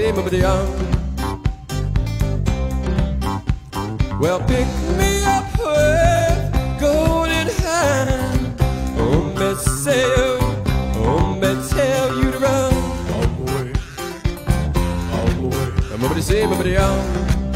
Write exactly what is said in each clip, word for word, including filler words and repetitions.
say, nobody young. Well, pick me up with golden hand. Oh, me say, oh, me tell you to run. Oh boy, oh boy. Nobody say, nobody young.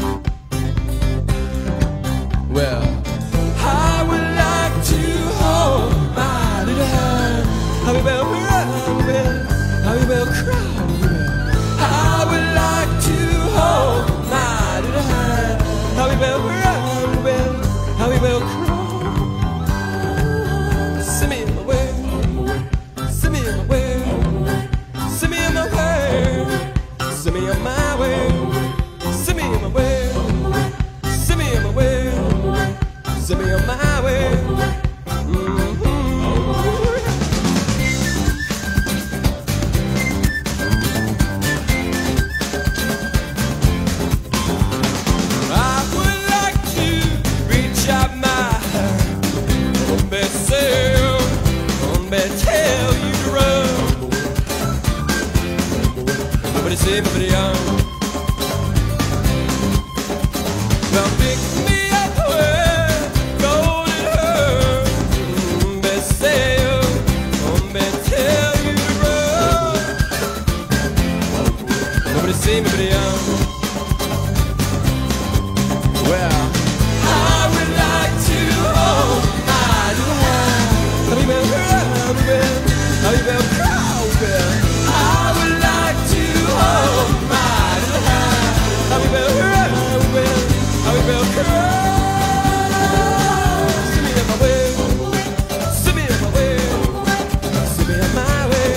Well, I would like to hold my little hand. How we will run, how we will cry. I would like to hold my little hand. How we will run, will, how we will crawl. Send me in my way, send me in my way, send me in my way, send me on my way, send me in my way, send me in my way, send me on my way. Tell you to run. Nobody say, nobody young. Now pick me up with golden hair. Nobody say, nobody tell you to run. Nobody say, nobody young. Well, I would like to hold my little hand. Let me run. How you will crawl, I would like to hold my little hand. How you will run, how you will crawl. Send me on my way, send me on my way, send me on my way.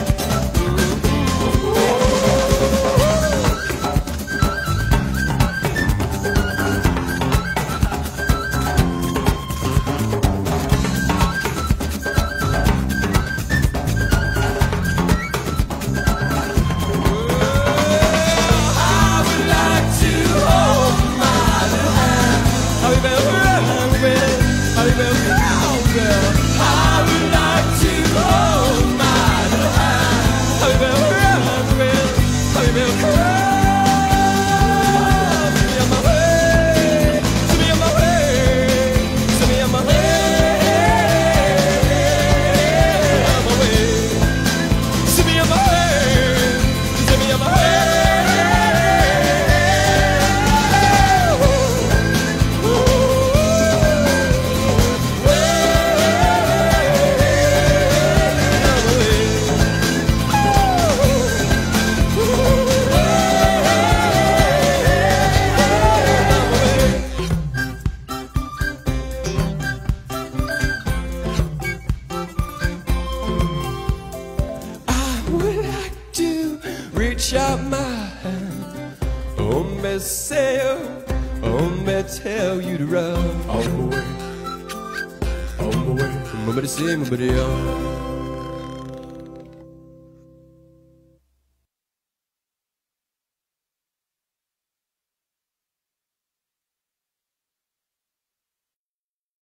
Reach out my hand. Oh, me say, oh, me tell you to run. Oh boy, oh boy. Nobody say, nobody young.